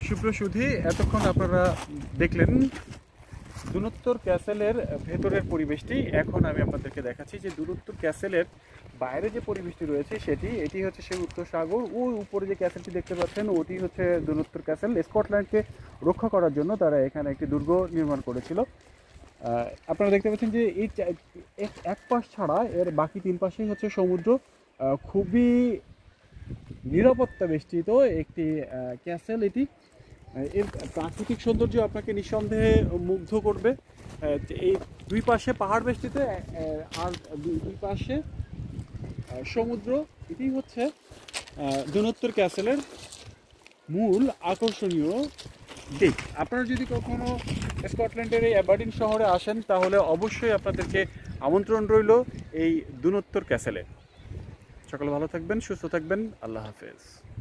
সুপ্রসুধী, এতক্ষণ আপনারা দেখলেন দুনত্তর ক্যাসেলের ভেতরের পরিবেশটি। এখন আমি আপনাদেরকে দেখাচ্ছি যে দুনত্তর ক্যাসেলের বাইরে যে পরিবেশটি রয়েছে এটি হচ্ছে সেই উত্তর সাগর। ওই উপরে যে ক্যাসেলটি দেখতে পাচ্ছেন ওটি হচ্ছে দুনত্তর ক্যাসেল। স্কটল্যান্ডকে রক্ষা করার জন্য তারা এখানে একটি দুর্গ নির্মাণ করেছিল। আপনারা দেখতে পাচ্ছেন যে এই এক পাশ ছাড়া এর বাকি তিন পাশেই হচ্ছে সমুদ্র। খুবই নিরাপত্তা বেষ্টিত একটি ক্যাসেল এটি। এর প্রাকৃতিক সৌন্দর্য আপনাকে নিঃসন্দেহে মুগ্ধ করবে। এই দুই পাশে পাহাড় বেষ্টিত, আর দুই পাশে সমুদ্র। এটি হচ্ছে দুনত্তর ক্যাসেলের মূল আকর্ষণীয় দিক। আপনারা যদি কখনো স্কটল্যান্ডের এই অ্যাবারডিন শহরে আসেন তাহলে অবশ্যই আপনাদেরকে আমন্ত্রণ রইল এই দুনত্তর ক্যাসেলে। সকলে ভালো থাকবেন, সুস্থ থাকবেন। আল্লাহ হাফেজ।